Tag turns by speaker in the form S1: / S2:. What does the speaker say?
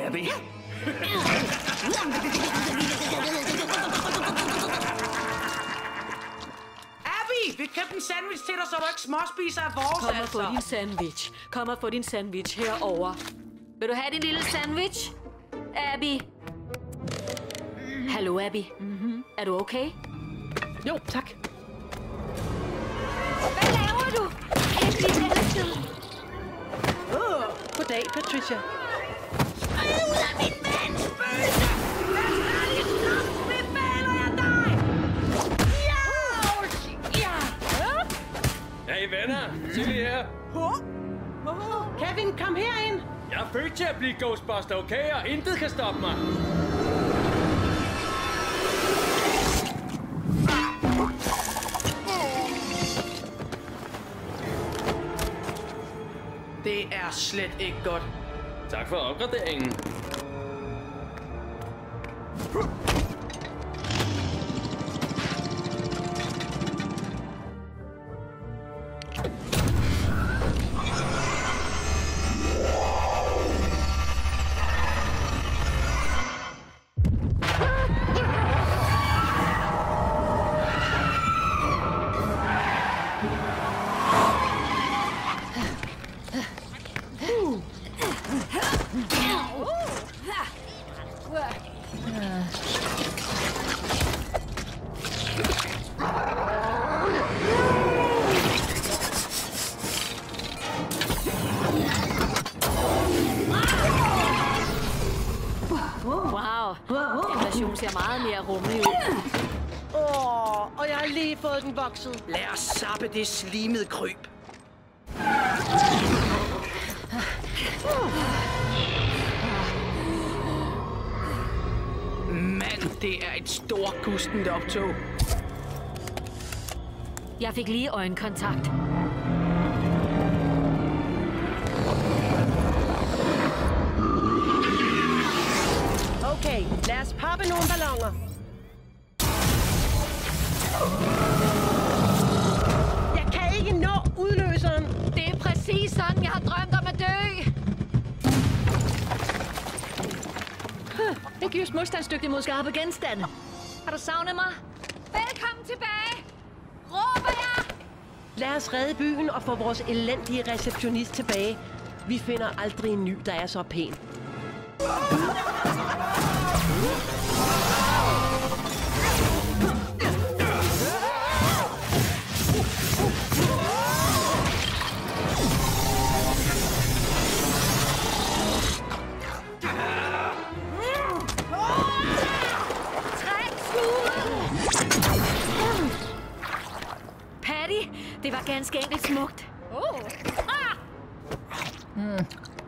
S1: Abby.
S2: Abby, vi købte en sandwich til dig, så du ikke småspiser af vores,
S3: Kom og få din sandwich. Kom og få din sandwich herover. Vil du have din lille sandwich? Abby? Hallo, Abby. Er du okay?
S4: Jo, tak.
S3: Hvad laver du? Abby, elskede.
S4: Goddag, Patricia.
S2: Ud af min mands bøse! Hvad ærligt nok befaler jeg dig?
S5: Hey venner, Silly her.
S4: Kevin, kom herind.
S5: Jeg er født til at blive Ghostbuster, okay? Og intet kan stoppe mig.
S2: Det er slet ikke godt.
S5: Tak for opgraderingen.
S3: Den version ser meget mere rummelig ud.
S4: Og jeg har lige fået den vokset.
S2: Lad os sappe det slimede kryb. Mand, det er et stort gustent optog.
S3: Jeg fik lige øjenkontakt.
S4: Okay, lad os poppe nogle balloner. Jeg kan ikke nå udløseren.
S3: Det er præcis sådan, jeg har drømt om at dø.
S6: Ikke just modstandsdygtig mod skarpe genstande.
S3: Har du savnet mig? Velkommen tilbage. Råber jeg?
S4: Lad os redde byen og få vores elendige receptionist tilbage. Vi finder aldrig en ny, der er så pæn.
S3: Patty, det var ganske enkelt smukt.